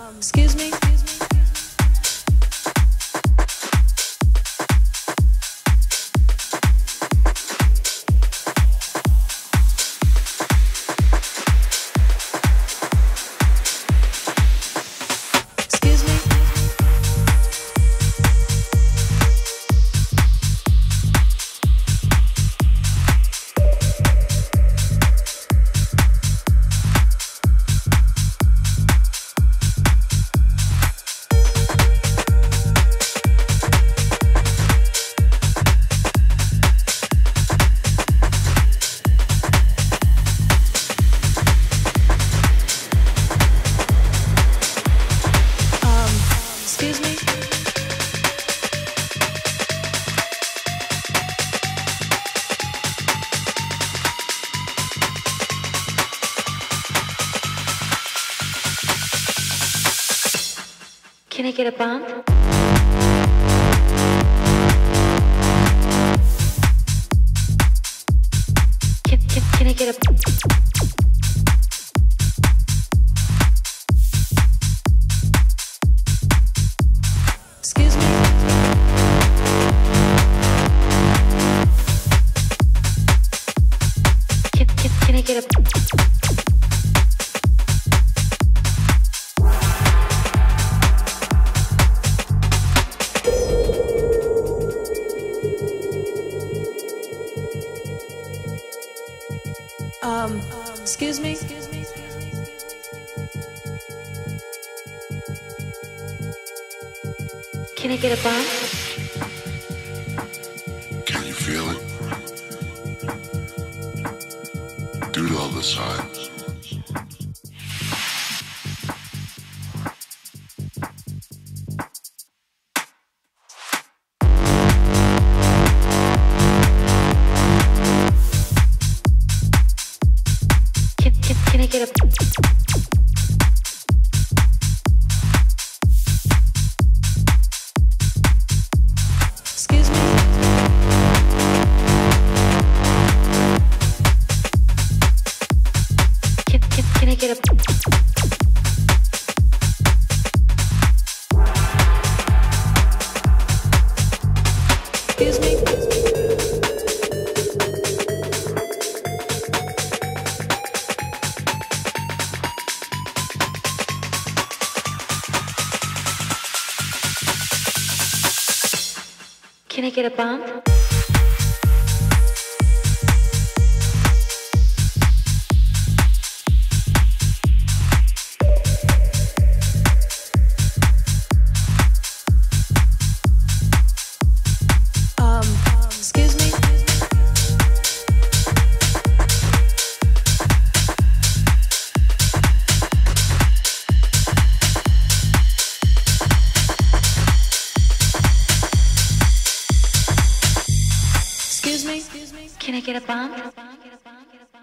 Excuse me. Excuse me. Can I get a bump? Can I get a Excuse me. Can I get a Excuse me. Can I get a bump? Can you feel it? Due to all the signs. Can I get a Excuse me. Can I get a Excuse me. Can I get a bump? Excuse me. Excuse me. Can I get a bump?